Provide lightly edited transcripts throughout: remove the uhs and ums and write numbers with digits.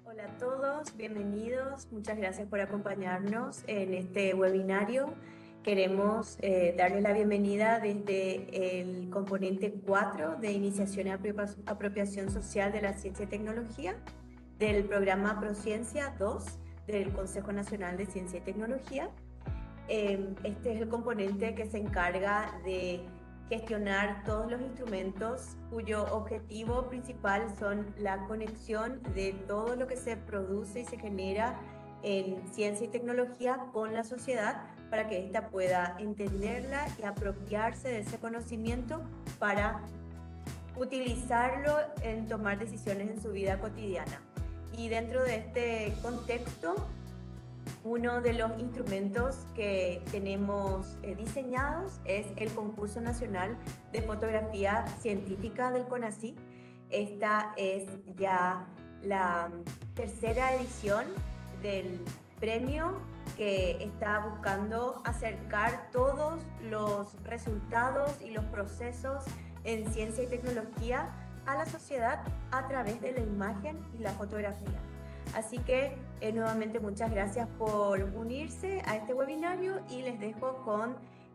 Hola a todos, bienvenidos. Muchas gracias por acompañarnos en este webinario. Queremos darle la bienvenida desde el componente 4 de Iniciación y Apropiación Social de la Ciencia y Tecnología del programa Prociencia 2 del Consejo Nacional de Ciencia y Tecnología. Este es el componente que se encarga de gestionar todos los instrumentos cuyo objetivo principal son la conexión de todo lo que se produce y se genera en ciencia y tecnología con la sociedad para que ésta pueda entenderla y apropiarse de ese conocimiento para utilizarlo en tomar decisiones en su vida cotidiana. Y dentro de este contexto, uno de los instrumentos que tenemos diseñados es el Concurso Nacional de Fotografía Científica del CONACYT. Esta es ya la tercera edición del premio que está buscando acercar todos los resultados y los procesos en ciencia y tecnología a la sociedad a través de la imagen y la fotografía. Así que nuevamente muchas gracias por unirse a este webinario y les dejo con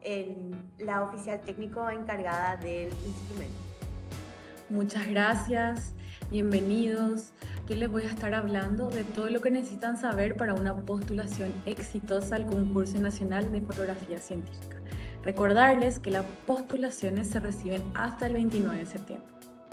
la oficial técnico encargada del instrumento. Muchas gracias, bienvenidos. Yo les voy a estar hablando de todo lo que necesitan saber para una postulación exitosa al Concurso Nacional de Fotografía Científica. Recordarles que las postulaciones se reciben hasta el 29 de septiembre.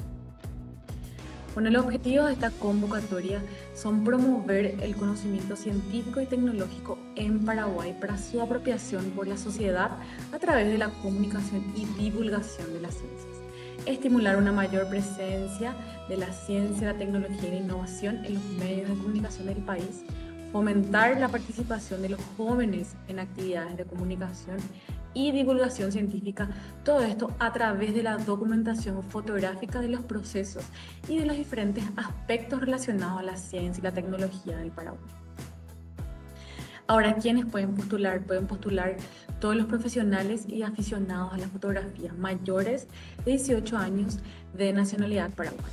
Bueno, los objetivos de esta convocatoria son promover el conocimiento científico y tecnológico en Paraguay para su apropiación por la sociedad a través de la comunicación y divulgación de las ciencias. Estimular una mayor presencia de la ciencia, la tecnología y la innovación en los medios de comunicación del país. Fomentar la participación de los jóvenes en actividades de comunicación y divulgación científica, todo esto a través de la documentación fotográfica de los procesos y de los diferentes aspectos relacionados a la ciencia y la tecnología del Paraguay. Ahora, ¿quiénes pueden postular? Pueden postular todos los profesionales y aficionados a la fotografía mayores de 18 años de nacionalidad paraguaya.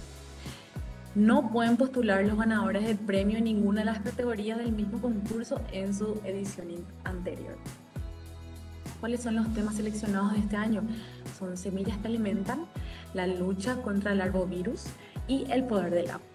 No pueden postular los ganadores del premio en ninguna de las categorías del mismo concurso en su edición anterior. ¿Cuáles son los temas seleccionados de este año? Son semillas que alimentan, la lucha contra el arbovirus y el poder del agua.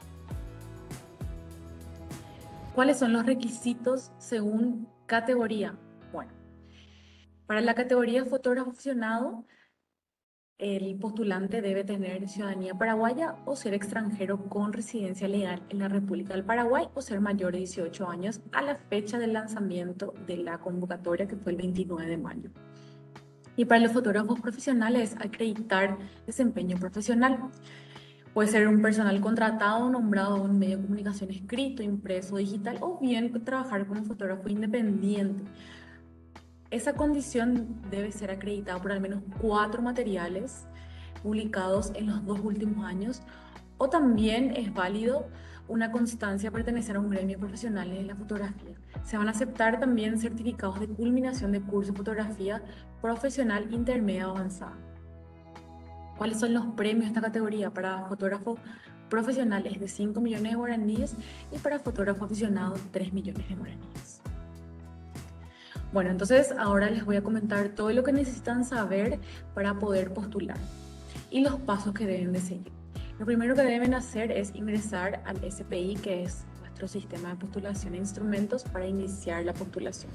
¿Cuáles son los requisitos según categoría? Bueno, para la categoría fotógrafo aficionado, el postulante debe tener ciudadanía paraguaya o ser extranjero con residencia legal en la República del Paraguay o ser mayor de 18 años a la fecha del lanzamiento de la convocatoria, que fue el 29 de mayo. Y para los fotógrafos profesionales, acreditar desempeño profesional. Puede ser un personal contratado o nombrado en un medio de comunicación escrito, impreso, digital, o bien trabajar como fotógrafo independiente. Esa condición debe ser acreditada por al menos 4 materiales publicados en los 2 últimos años, o también es válido una constancia a pertenecer a un gremio profesional de la fotografía. Se van a aceptar también certificados de culminación de curso de fotografía profesional intermedia o avanzada. ¿Cuáles son los premios de esta categoría? Para fotógrafos profesionales de 5 millones de guaraníes y para fotógrafos aficionados 3 millones de guaraníes. Bueno, entonces ahora les voy a comentar todo lo que necesitan saber para poder postular y los pasos que deben de seguir. Lo primero que deben hacer es ingresar al SPI, que es nuestro sistema de postulación e instrumentos, para iniciar la postulación.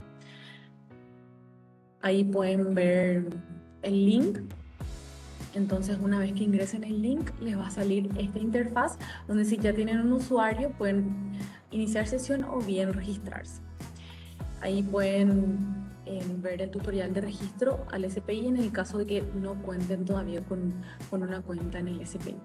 Ahí pueden ver el link. Entonces, una vez que ingresen el link, les va a salir esta interfaz donde, si ya tienen un usuario, pueden iniciar sesión o bien registrarse. Ahí pueden ver el tutorial de registro al SPI en el caso de que no cuenten todavía con una cuenta en el SPI.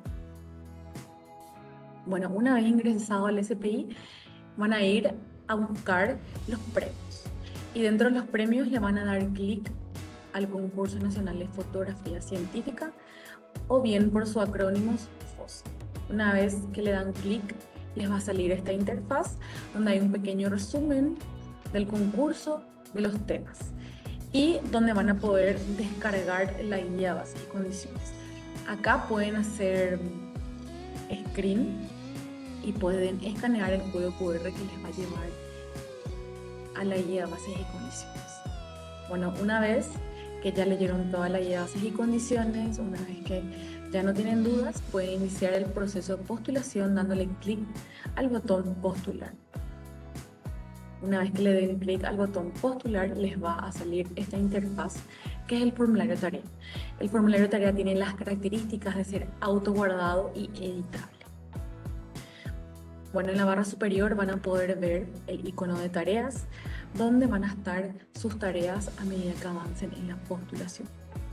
Bueno, una vez ingresado al SPI, van a ir a buscar los premios. Y dentro de los premios le van a dar clic al Concurso Nacional de Fotografía Científica, o bien por su acrónimo FOS. Una vez que le dan clic, les va a salir esta interfaz donde hay un pequeño resumen del concurso, de los temas, y donde van a poder descargar la guía base y condiciones. Acá pueden hacer screen y pueden escanear el código QR que les va a llevar a la guía de bases y condiciones. Bueno, una vez que ya leyeron toda la guía de bases y condiciones, una vez que ya no tienen dudas, pueden iniciar el proceso de postulación dándole clic al botón postular. Una vez que le den clic al botón postular, les va a salir esta interfaz que es el formulario de tarea. El formulario de tarea tiene las características de ser autoguardado y editable. Bueno, en la barra superior van a poder ver el icono de tareas, donde van a estar sus tareas a medida que avancen en la postulación.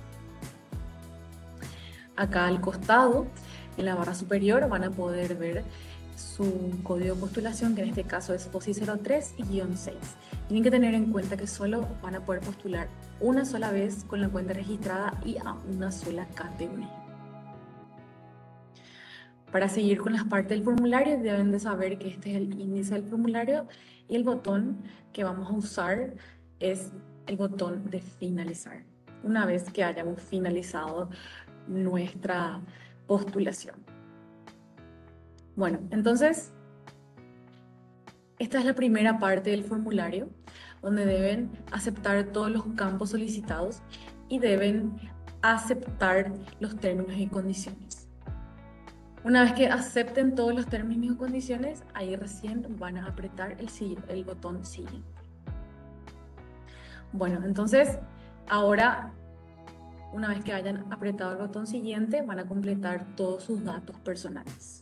Acá al costado, en la barra superior, van a poder ver su código de postulación, que en este caso es POSI 03 y -6. Tienen que tener en cuenta que solo van a poder postular una sola vez con la cuenta registrada y a una sola categoría. Para seguir con las partes del formulario, deben de saber que este es el índice del formulario y el botón que vamos a usar es el botón de finalizar. Una vez que hayamos finalizado nuestra postulación. Bueno, entonces, esta es la primera parte del formulario, donde deben aceptar todos los campos solicitados y deben aceptar los términos y condiciones. Una vez que acepten todos los términos y condiciones, ahí recién van a apretar el botón siguiente. Bueno, entonces, ahora, una vez que hayan apretado el botón siguiente, van a completar todos sus datos personales.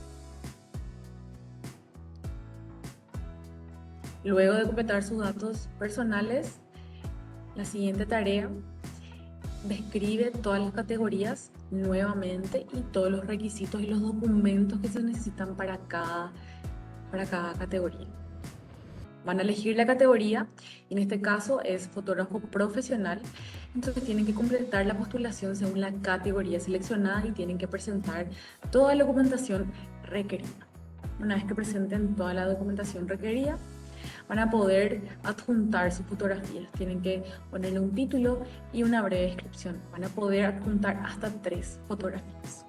Luego de completar sus datos personales, la siguiente tarea describe todas las categorías nuevamente y todos los requisitos y los documentos que se necesitan para cada categoría. Van a elegir la categoría, y en este caso es fotógrafo profesional, entonces tienen que completar la postulación según la categoría seleccionada y tienen que presentar toda la documentación requerida. Una vez que presenten toda la documentación requerida, van a poder adjuntar sus fotografías. Tienen que ponerle un título y una breve descripción. Van a poder adjuntar hasta 3 fotografías.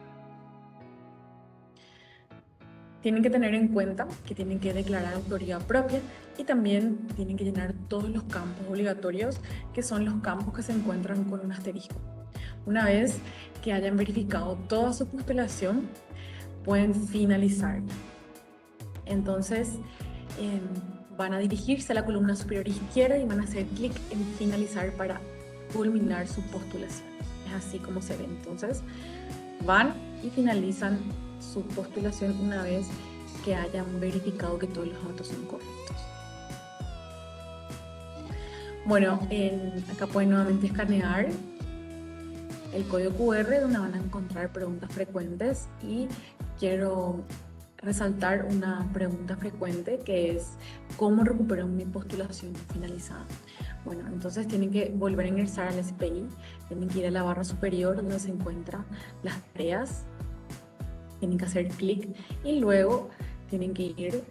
Tienen que tener en cuenta que tienen que declarar autoría propia y también tienen que llenar todos los campos obligatorios, que son los campos que se encuentran con un asterisco. Una vez que hayan verificado toda su postulación, pueden finalizar. Entonces, van a dirigirse a la columna superior izquierda y van a hacer clic en finalizar para culminar su postulación. Es así como se ve. Entonces, van y finalizan su postulación una vez que hayan verificado que todos los datos son correctos. Bueno, acá pueden nuevamente escanear el código QR, donde van a encontrar preguntas frecuentes, y quiero resaltar una pregunta frecuente que es: ¿cómo recupero mi postulación finalizada? Bueno, entonces tienen que volver a ingresar al SPI, tienen que ir a la barra superior donde se encuentran las tareas, tienen que hacer clic y luego tienen que ir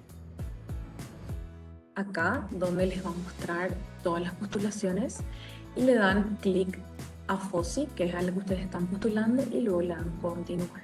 acá donde les va a mostrar todas las postulaciones y le dan clic a FOSI, que es a lo que ustedes están postulando, y luego le dan continuar.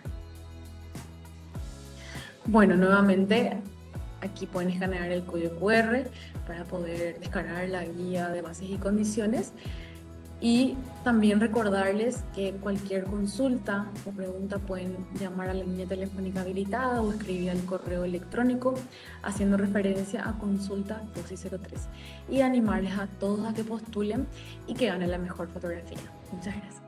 Bueno, nuevamente aquí pueden escanear el código QR para poder descargar la guía de bases y condiciones, y también recordarles que cualquier consulta o pregunta pueden llamar a la línea telefónica habilitada o escribir al correo electrónico haciendo referencia a consulta POSI 03, y animarles a todos a que postulen y que ganen la mejor fotografía. Muchas gracias.